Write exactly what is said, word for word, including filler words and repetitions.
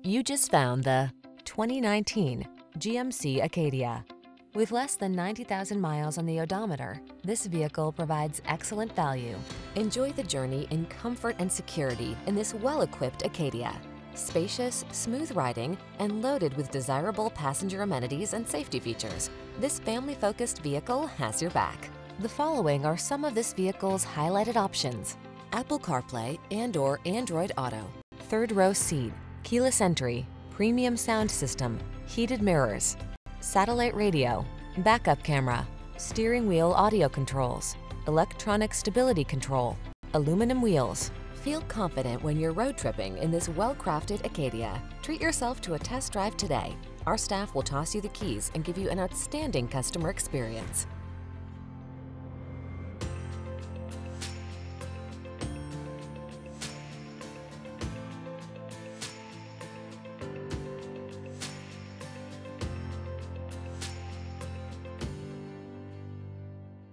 You just found the twenty nineteen G M C Acadia. With less than ninety thousand miles on the odometer, this vehicle provides excellent value. Enjoy the journey in comfort and security in this well-equipped Acadia. Spacious, smooth riding, and loaded with desirable passenger amenities and safety features, this family-focused vehicle has your back. The following are some of this vehicle's highlighted options: Apple CarPlay and or Android Auto, third row seat, keyless entry, premium sound system, heated mirrors, satellite radio, backup camera, steering wheel audio controls, electronic stability control, aluminum wheels. Feel confident when you're road tripping in this well-crafted Acadia. Treat yourself to a test drive today. Our staff will toss you the keys and give you an outstanding customer experience.